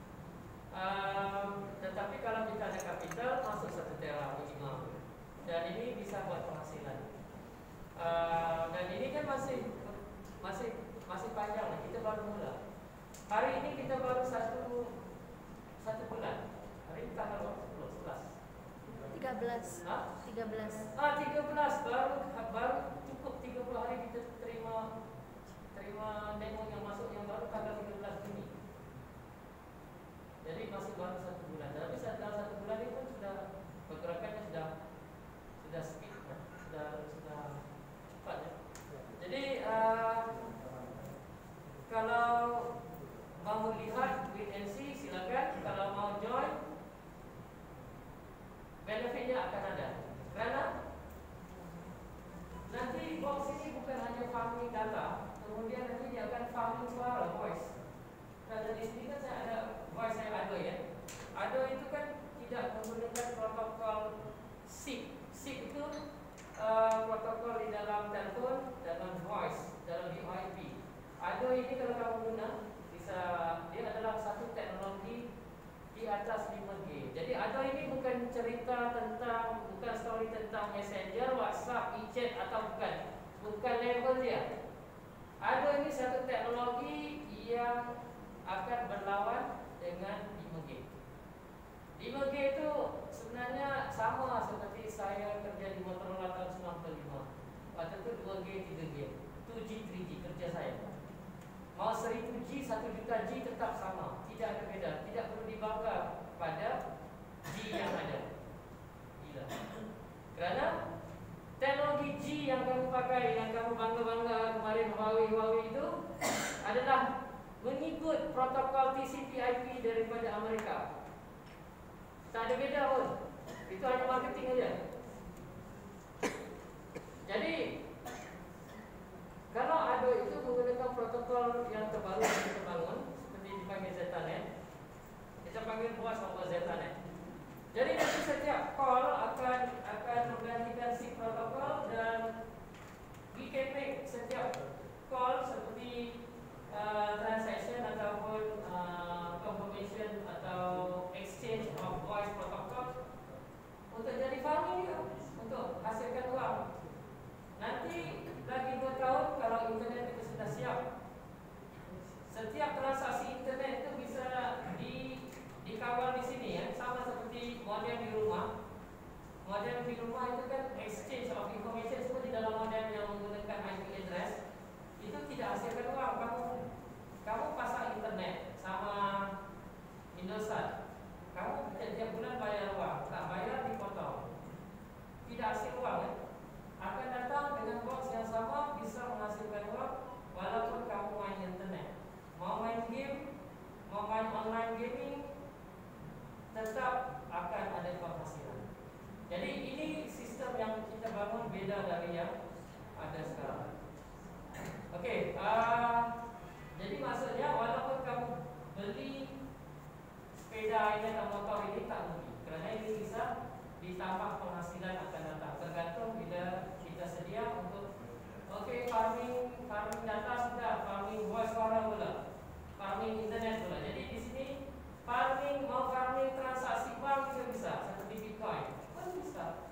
Um, tetapi kalau kita ada kapital, masuk satu tera minimal. Dan ini bisa buat penghasilan. Uh, dan ini kan masih masih masih panjang. Kita baru mula. Hari ini kita baru satu satu bulan. Hari ini tanggal sepuluh, sebelas. tiga belas. Hah? tiga belas. Ah, tiga belas baru baru cukup tiga puluh hari kita terima terima demo yang masuk yang baru tanggal tiga belas Juni. Jadi masih baru satu bulan. Tapi dalam satu bulan ini pun sudah pergerakannya sudah sudah speed, ya. sudah sudah cepat ya. Jadi uh, kalau mau lihat wait and see silakan. Kalau mau join, benefitnya akan ada. Kerana nanti box ini bukan hanya farming data, kemudian nanti dia akan farming suara, voice. Kerana di sini kan saya ada voice saya ada ya. Ada itu kan tidak menggunakan protokol S I P. S I P itu uh, protokol di dalam telefon, dalam voice, dalam V O I P. Ada ini kalau kamu guna bisa, dia adalah satu teknologi di atas lima G. Jadi ada ini bukan cerita tentang, bukan story tentang Messenger, WhatsApp, WeChat atau bukan. Bukan level dia. Ada ini satu teknologi yang akan berlawan dengan lima G. lima G itu sebenarnya sama seperti saya kerja di Motorola tahun sembilan puluh lima. Waktu itu dua G, tiga G, dua G, tiga G kerja saya. Mau seribu G, satu juta G tetap sama. Tidak ada beda. Tidak perlu dibangga pada G yang ada. Gila. Kerana teknologi G yang kamu pakai, yang kamu bangga-bangga kemarin Huawei Huawei itu adalah mengikut protokol T C P I P daripada Amerika. Tak ada beda pun. Itu hanya marketing aja. Jadi kalau ada itu menggunakan protokol yang terbaru yang kita bangun, seperti dipanggil Zetanet, kita panggil buat sama Zetanet. Jadi nanti setiap call akan akan menggantikan si protokol, dan we can make setiap call seperti uh, transaction ataupun uh, confirmation atau exchange of voice protocol untuk jadi farming juga, untuk hasilkan uang. Nanti lagi dua tahun kalau internet itu sudah siap, setiap transaksi internet itu bisa di dikawal di sini ya, sama seperti modem di rumah. Modem di rumah itu kan exchange of information semua di dalam modem yang menggunakan I P address. Itu tidak hasilkan uang. Kamu kamu pasang internet sama Indosat, kamu setiap bulan bayar uang, tak bayar dipotong. Tidak hasil uang ya. Akan datang dengan box yang sama, bisa menghasilkan uang walaupun kamu main internet. Mau main game, mau main online gaming, tetap akan ada penghasilan. Jadi ini sistem yang kita bangun beda dari yang ada sekarang. Okey, uh, jadi maksudnya walaupun kamu beli sepeda ini atau motor ini tak rugi, kerana ini bisa ditambah penghasilan akan datang. Tergantung bila kita sedia untuk okey farming farming data sudah, farming voice suara pula, farming internet pula. Jadi di sini farming mau farming transaksi bank juga bisa, seperti Bitcoin pun bisa.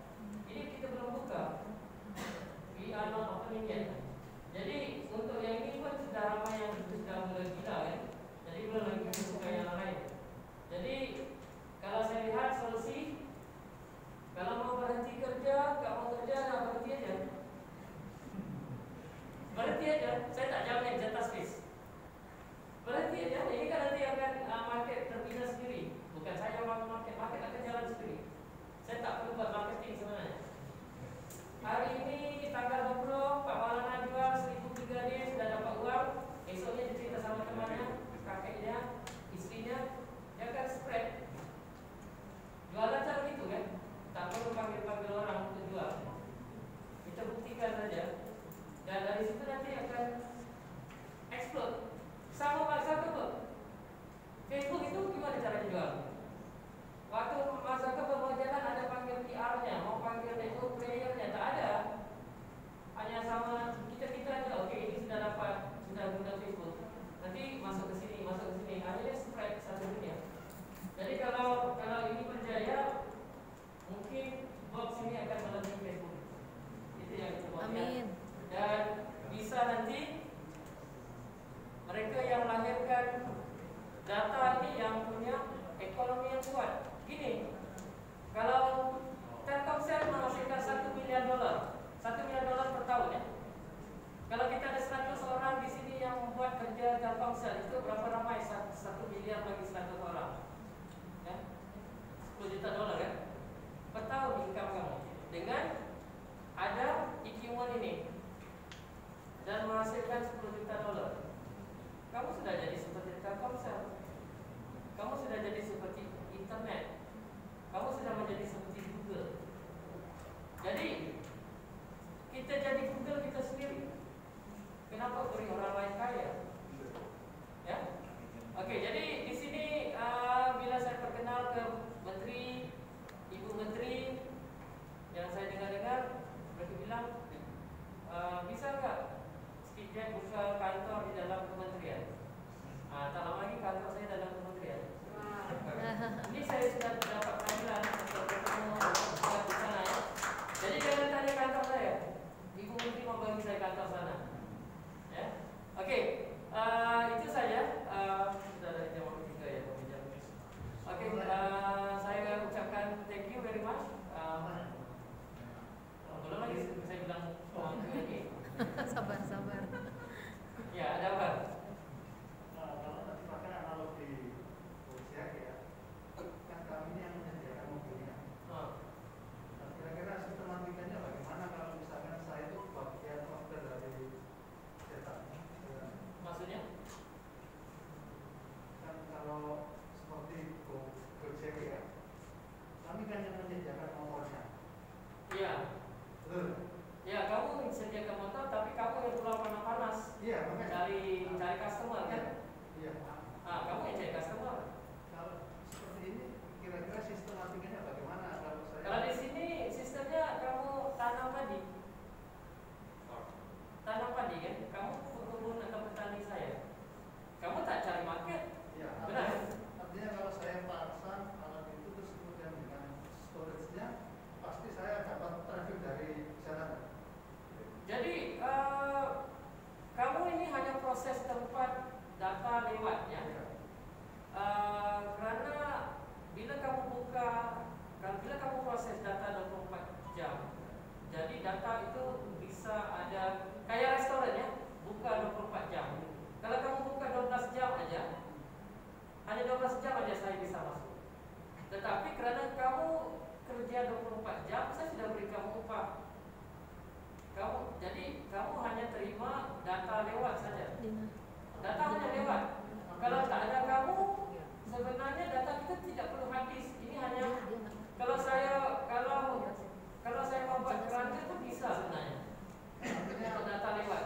data itu bisa ada kayak restoran ya, buka dua puluh empat jam. Kalau kamu buka dua belas jam aja, hanya dua belas jam aja saya bisa masuk. Tetapi karena kamu kerja dua puluh empat jam, saya sudah beri kamu upah. Kamu jadi kamu hanya terima data lewat saja. Data hanya lewat. Kalau tak ada kamu, sebenarnya data kita tidak perlu habis. Ini hanya kalau saya kalau kalau saya membuat kerangka itu bisa sebenarnya. Untuk data lewat.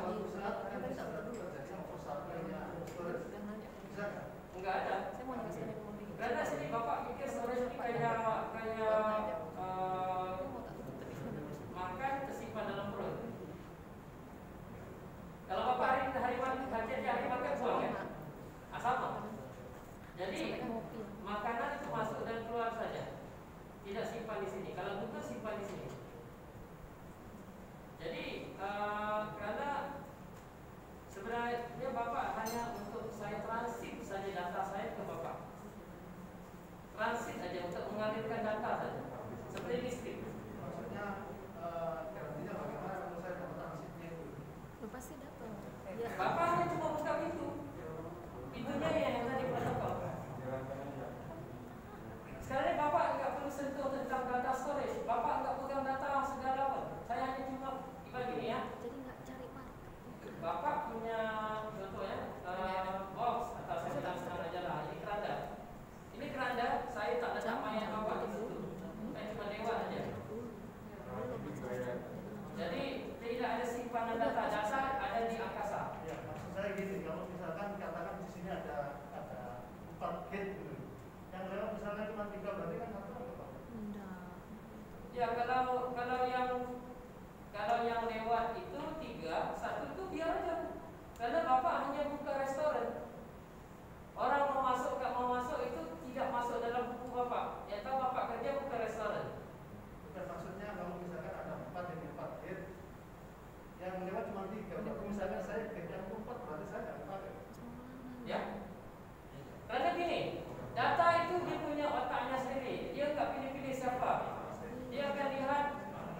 Enggak ada. Karena sini Bapak pikir storage ini kayak kayak uh, makan tersimpan dalam perut. Kalau Bapak hari hari makan hari hari makan buang ya, ah, sama. Jadi makanan itu masuk dan keluar saja, tidak simpan di sini. Kalau butuh simpan di sini. Jadi uh, karena sebenarnya Bapak hanya untuk saya transit saja data saya ke Bapak. Transit aja untuk mengalirkan data saja. Seperti listrik. Maksudnya uh, garansinya bagaimana kalau saya dapat transitnya itu? Pasti dapat. Ya. Bapak hanya cuma buka pintu. Pintunya yang tadi protokol. Sekarang Bapak enggak perlu sentuh tentang data storage. Bapak enggak pegang data segala pun. Saya hanya cuma bagi ya. Jadi nggak cari market. Bapak punya contoh ya, uh, box atau saya sedang-sedang aja lah. Ini keranda. Ini keranda. Saya tak letak mayat Bapak di situ. Saya cuma lewat aja. Jadi tidak ada simpanan data. Data ada di angkasa. Ya, maksud saya gini, kalau misalkan katakan di sini ada ada empat gate gitu, yang lewat misalnya cuma tiga, berarti kan satu apa Pak? Enggak. Ya kalau kalau yang kalau yang lewat itu tiga, satu itu biar aja. Karena Bapak hanya buka restoran. Orang mau masuk nggak mau masuk itu tidak masuk dalam buku Bapak. Ya tahu Bapak kerja buka restoran. Bukan, maksudnya kalau misalkan ada empat yang empat gate, yang lewat cuma tiga, berarti misalnya saya gate yang empat, berarti saya nggak pakai. Ya. Karena gini, data itu dia punya otaknya sendiri. Dia nggak pilih-pilih siapa. Dia akan lihat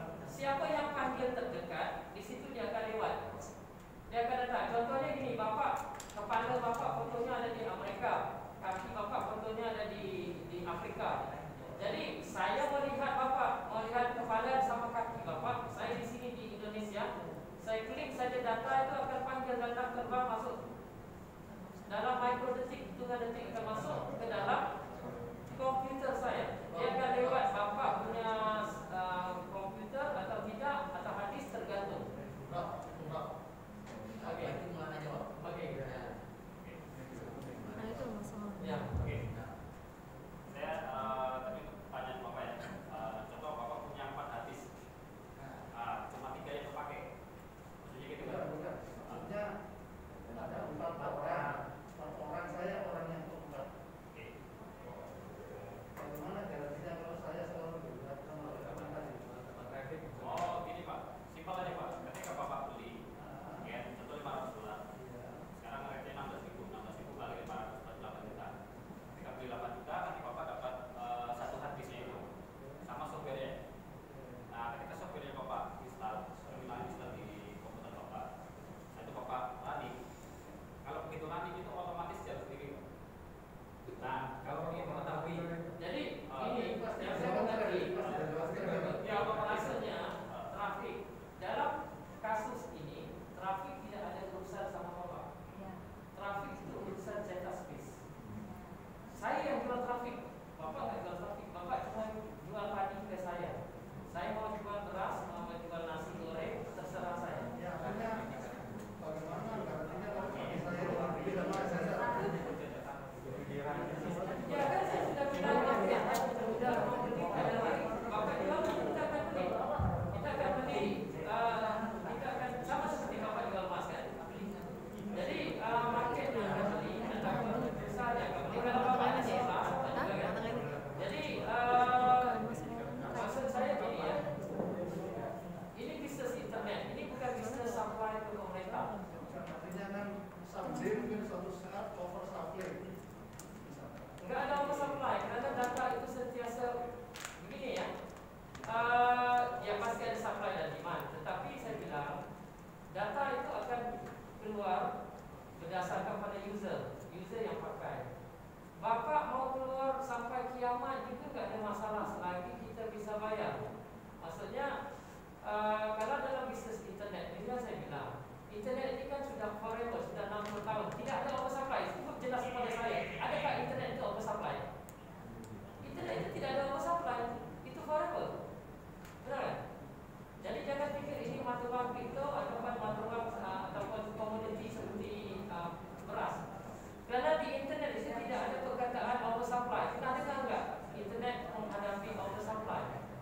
user, user yang pakai. Bapak mau keluar sampai kiamat juga tak ada masalah selagi kita bisa bayar. Maksudnya uh, kalau dalam bisnes internet, bila saya bilang internet ini kan sudah forever, sudah enam puluh tahun, tidak ada oversupply. Cukup jelas kepada saya, adakah internet itu oversupply? Internet itu tidak ada oversupply, itu forever. Benar kan? Jadi jangan fikir ini mata wang kripto ataupun mata wang uh, ataupun komoditi seperti uh, beras. Kerana di internet itu tidak ada perkataan oversupply. Kita ada enggak internet menghadapi oversupply?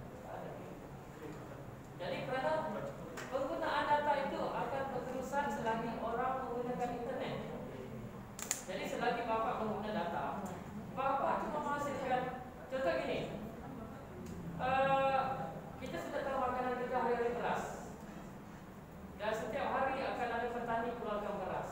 Jadi kerana penggunaan data itu akan berterusan selagi orang menggunakan internet. Jadi selagi bapak menggunakan data, bapak cuma menghasilkan. Contoh gini, uh, kita sudah tahu makanan kita hari-hari beras, dan setiap hari akan ada petani keluarkan beras.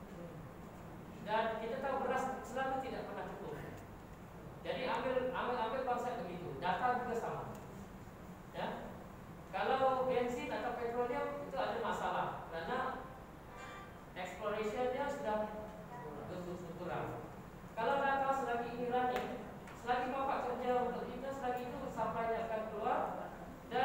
Dan kita tahu beras selalu tidak pernah cukup. Jadi ambil ambil ambil konsep begitu. Data juga sama. Ya. Kalau bensin atau petroleum itu ada masalah karena explorationnya sudah berkurang. Kalau data selagi ini running, selagi bapak kerja untuk kita, selagi itu supply-nya akan keluar. Dan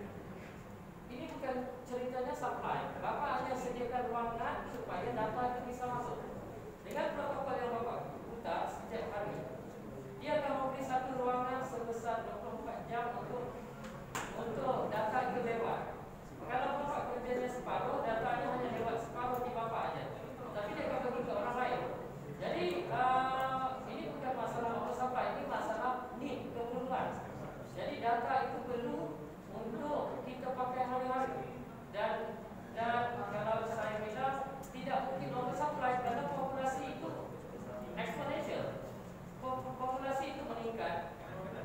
ini bukan ceritanya supply. Bapak hanya sediakan ruangan supaya data itu bisa masuk. Dengan protokol yang bapak putar setiap hari, dia akan memberi satu ruangan sebesar dua puluh empat jam untuk untuk data itu lewat. Kalau bapak kerjanya separuh, datanya hanya lewat separuh di bapak aja. Tapi dia akan bagi ke orang lain. Jadi uh, ini bukan masalah oversupply, ini masalah need, keperluan. Jadi data itu perlu untuk kita pakai hari-hari. Dan dan kalau saya bilang tidak mungkin oversupply kerana populasi itu exponential. Populasi itu meningkat.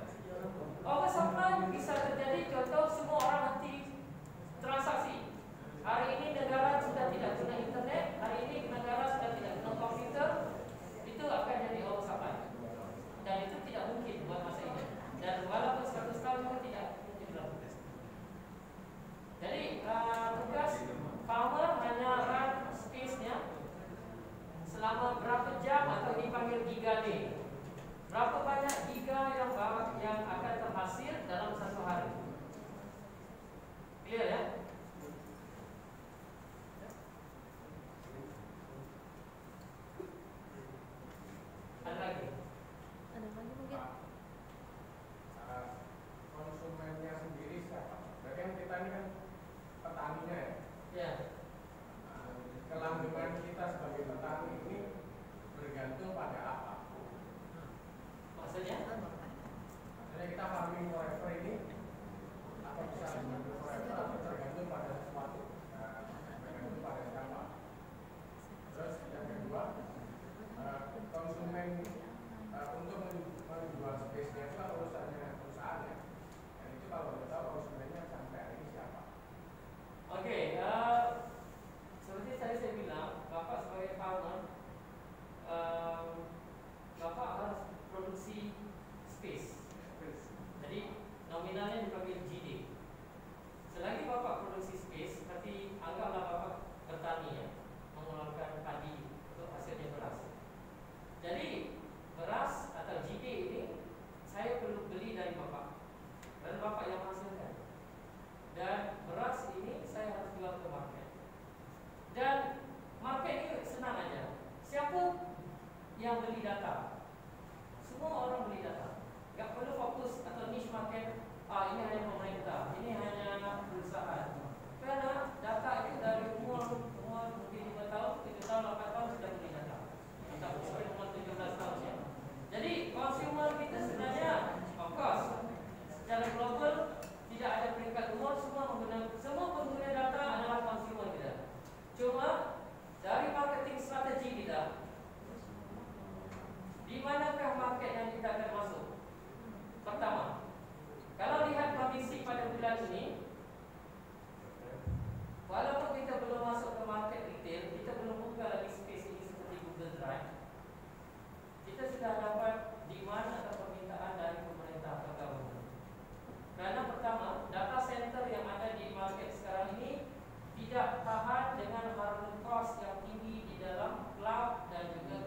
Oversupply bisa terjadi, contoh semua orang henti transaksi. Hari ini negara sudah tidak guna internet, hari ini negara sudah tidak guna komputer, itu akan jadi oversupply. Dan itu tidak mungkin buat masa ini. Dan walaupun seratus tahun itu tidak mungkin berlaku. Jadi uh, tugas farmer hanya run space-nya selama berapa jam atau dipanggil giga day. Berapa banyak giga yang yang akan terhasil dalam satu hari. Clear ya? Ada lagi? Ada lagi mungkin? Konsumennya sendiri siapa? Berarti yang kita ini kan petaninya ya? Ya. Kelangsungan kita sebagai petani ini bergantung pada apa? Maksudnya? Maksudnya kita farming forever ini apa bisa bergantung forever atau tergantung pada sesuatu? Nah, bergantung pada siapa? Terus yang kedua, uh, konsumen uh, untuk menjual space-nya itu kan urusannya perusahaannya. Dan itu kalau kita tahu konsumennya sampai hari ini siapa? Oke, okay, uh, seperti tadi saya bilang, bapak sebagai farmer, um, bapak harus produksi space. Jadi nominalnya dipanggil G D. Selagi bapak produksi space, seperti anggaplah bapak bertani ya, mengeluarkan padi untuk hasilnya beras. Jadi beras atau G D ini saya perlu beli dari bapak, dan bapak yang menghasilkan. Dan beras ini saya harus jual ke market. Dan market ini senang aja. Siapa yang beli data? Semua orang beli data. Tak perlu fokus atau niche market. Ah, ini hanya pemerintah, ini hanya perusahaan. Kerana data itu dari umur umur mungkin lima tahun, tujuh tahun, lapan tahun sudah beli data. Kita mungkin umur tujuh belas tahun ya. Jadi consumer kita sebenarnya, of course, secara global tidak ada peringkat umur, semua menggunakan, semua pengguna data adalah consumer kita. Cuma dari marketing strategi kita, di manakah market yang kita akan masuk? Pertama, kalau lihat kondisi pada bulan ini, walaupun kita belum masuk ke market retail, kita belum buka lagi space ini seperti Google Drive, kita sudah dapat demand atau permintaan dari pemerintah atau government. Karena pertama, data center yang ada di market sekarang ini tidak tahan dengan hardware cost yang tinggi di dalam cloud dan juga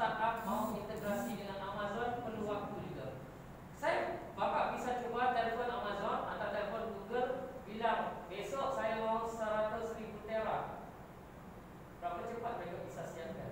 startup mau integrasi dengan Amazon perlu waktu juga. Saya, Bapak bisa cuba telefon Amazon atau telefon Google, bilang besok saya mau seratus ribu tera. Berapa cepat mereka bisa siapkan?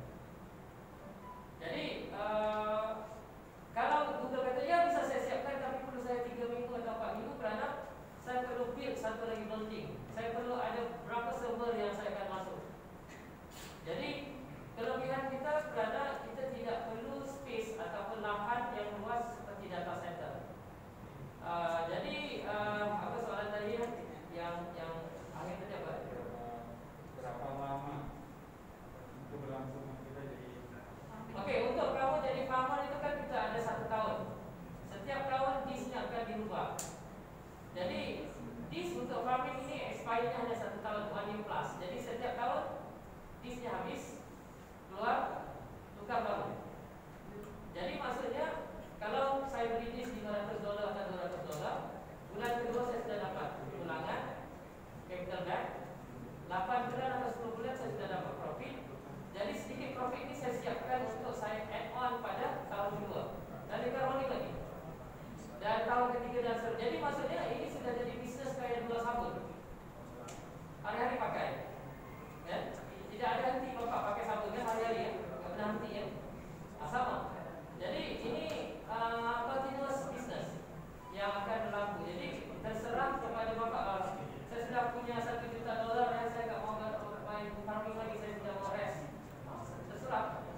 Jadi uh, kalau Google kata ya bisa saya siapkan, tapi perlu saya tiga minggu atau empat minggu kerana saya perlu build satu lagi building. Saya perlu ada berapa server yang saya akan masuk. Jadi kelebihan kita kerana kita tidak perlu space ataupun lahan yang luas seperti data center. Uh, jadi uh, apa soalan tadi yang yang akhir tadi apa? Berapa lama keberlangsungan kita jadi? Okey, untuk kamu jadi farmer itu kan kita ada satu tahun. Setiap tahun disnya akan dirubah. Jadi dis untuk farming ini expiry-nya hanya satu tahun, one year plus. Jadi setiap tahun disnya habis, keluar, tukar baru. Jadi maksudnya kalau saya beli dis lima ratus dolar atau dua ratus dolar, bulan kedua saya sudah dapat ulangan capital back. lapan bulan atau sepuluh bulan saya sudah dapat profit. Jadi sedikit profit ini saya siapkan untuk saya add on pada tahun kedua. Dan kita rolling lagi. Dan tahun ketiga dan seterusnya. Jadi maksudnya ini sudah jadi bisnes kayak dua sabun. Hari-hari pakai. Ya? Tidak ada henti Bapak pakai sabunnya hari-hari ya. Tidak pernah henti ya. Nah, sama. Jadi ini uh, continuous business yang akan berlaku. Jadi terserah kepada Bapak. Uh, saya sudah punya satu juta dolar yang saya tak mau main farming lagi, saya sudah mau rest. Terserah.